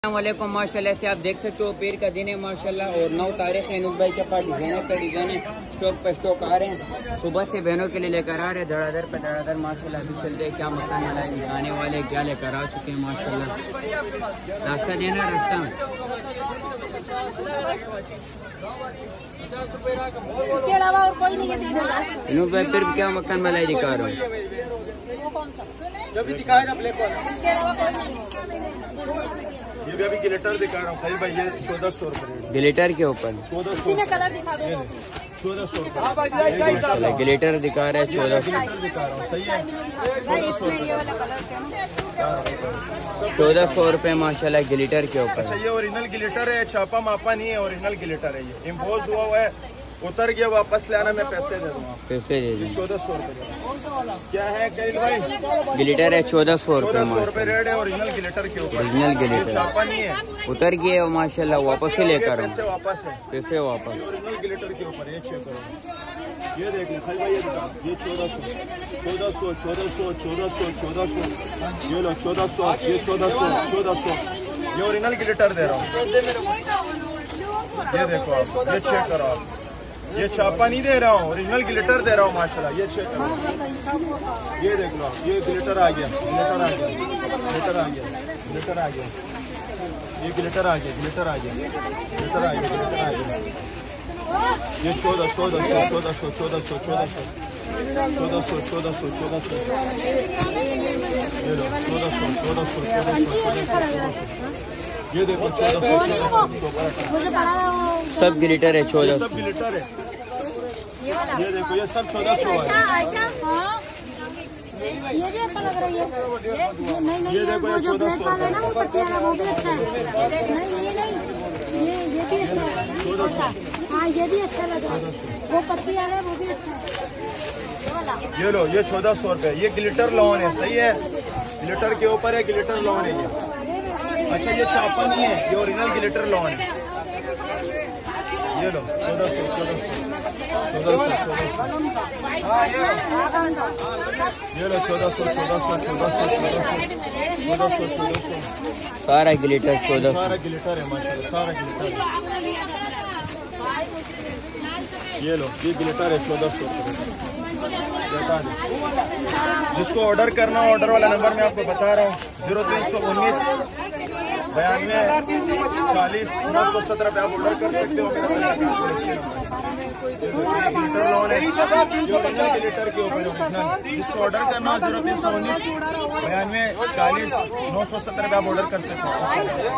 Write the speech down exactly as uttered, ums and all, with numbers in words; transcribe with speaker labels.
Speaker 1: वालेकुम माशाल्लाह से आप देख सकते हो पीर का दिन है माशाल्लाह और नौ तारीख है। नुक भाई के पास डिजाइनर का डिजाइन है, स्टॉक पे स्टॉक आ रहे हैं। सुबह से बहनों के लिए लेकर आ रहे हैं धड़ाधड़ पे धड़ाधड़ माशाल्लाह। अभी चलते हैं क्या मकान वाला है, आने वाले क्या लेकर आ चुके हैं माशाल्लाह। रास्ता देना रास्ता में
Speaker 2: इसके अलावा और कोई नहीं है।
Speaker 1: नुक भाई फिर क्या मकान वाला दिखा रहा हूँ,
Speaker 3: जो भी दिखाएगा ब्लैक वाला।
Speaker 2: इसके अलावा कोई नहीं।
Speaker 3: ये भी अभी गिलेटर दिखा रहा हूँ भाई भाई, ये चौदह सौ रुपये
Speaker 1: गिलेटर के ऊपर
Speaker 3: चौदह
Speaker 2: इसी
Speaker 3: सौ
Speaker 2: में कलर दिखा दो।
Speaker 3: चौदह सौ रुपये
Speaker 1: गिलेटर दिखा रहा है चौदह सौ
Speaker 3: गिलेटर दिखा रहा हूँ, सही है। चौदह सौ
Speaker 2: ये वाला कलर है।
Speaker 1: चौदह सौ रुपये माशाल्लाह गिलेटर के
Speaker 3: अच्छा,
Speaker 1: ऊपर।
Speaker 3: ये ओरिजिनल गिलेटर है, छापा मापा नहीं है, ओरिजिनल गिलेटर है। ये इम्पोज हुआ हुआ है, उतर गया, वापस ले आना, मैं पैसे दे दूँगा।
Speaker 1: पैसे दे दें।
Speaker 3: चौदह सौ रुपये क्या है करील भाई?
Speaker 1: गिलेटर है चौदह सौ रुपये
Speaker 3: चौदह सौ रुपये रेट है ओरिजिनल गिलेटर के ऊपर।
Speaker 1: ओरिजिनल गिलेटर
Speaker 3: छापा नहीं है,
Speaker 1: उतर गए हो माशाल्लाह, वापस ही लेकर आऊँ।
Speaker 3: पैसे वापस है,
Speaker 1: पैसे वापस।
Speaker 3: ओरिजिनल गिलेटर के ऊपर। ये चेक करो, ये देख लो भाई भाई, ये दिखा, ये चौदह सौ चौदह सौ चौदह सौ चौदह सौ चौदह सौ ये लो चौदह सौ, ये चौदह सौ चौदह सौ ये ओरिजिनल गिलेटर दे रहा हूँ। ये देखो आप, ये चेक करो आप, ये छापा नहीं दे रहा हूँ, ओरिजिनल गिलेटर दे रहा हूँ माशाल्लाह। ये चेक करो, ये देख लो, ये गिलेटर आ गया, गिलेटर आ गया, गिलेटर आ गया, गिलेटर आ गया, ये गिलेटर आ गया, गिलेटर आ गया, गिलेटर आ गया, गिलेटर आ गया। ये चौदह चौदह सौ चौदह सौ चौदह सौ चौदह सौ चौदह सौ चौदह सौ चौदह सौ ये लो चौदह सौ चौदह सौ चौदह सौ चौदह सौ ये देखो चौदह सौ चौदह सौ
Speaker 1: सब गिलेटर है चौदह
Speaker 3: सब गिलेटर है। ये देखो ये सब चौदह सौ है।
Speaker 2: ये भी अच्छा लग रहा है। ये नहीं नहीं,
Speaker 3: ये देखो,
Speaker 2: वो
Speaker 3: ये
Speaker 2: जो
Speaker 3: चौदह
Speaker 2: ब्लैक
Speaker 3: सौ
Speaker 2: वाला है ना, वो पट्टी वाला, वो भी अच्छा है। नहीं ये नहीं, ये ये भी अच्छा है।
Speaker 3: चौदह सौ
Speaker 2: हाँ ये भी अच्छा लग रहा है। वो पट्टी वाला है, वो भी अच्छा है। ये वाला
Speaker 3: ये लो, ये चौदह सौ रुपये। ये गिलिटर लॉन है, सही है, गिलिटर के ऊपर है, गिलिटर लॉन है ये। अच्छा, ये छापा नहीं है, ये ओरिजिनल गिलिटर लॉन है। ये लो चौदह सौ चौदह सौ चौदह सौ चौदह सौ ये लो चौदह सौ चौदह सौ चौदह सौ चौदह सौ चौदह सौ चौदह सौ
Speaker 1: सारा गिलेटर चौदह
Speaker 3: सारा गिलिटर है माशाल्लाह, सारा गिलिटर है। ये लो, ये गिलिटर है चौदह सौ रुपये। जिसको ऑर्डर करना, ऑर्डर वाला नंबर मैं आपको बता रहा हूँ, जीरो तीन सौ उन्नीस बयानवे चालीस नौ सौ सत्रह पे आप ऑर्डर कर सकते हो। गिलिटर लॉन है, गिलिटर के ऊपर ओरिजिनल। जिसको ऑर्डर करना हो, जीरो तीन सौ उन्नीस बयानवे चालीस नौ सौ सत्रह पे आप ऑर्डर कर सकते हो।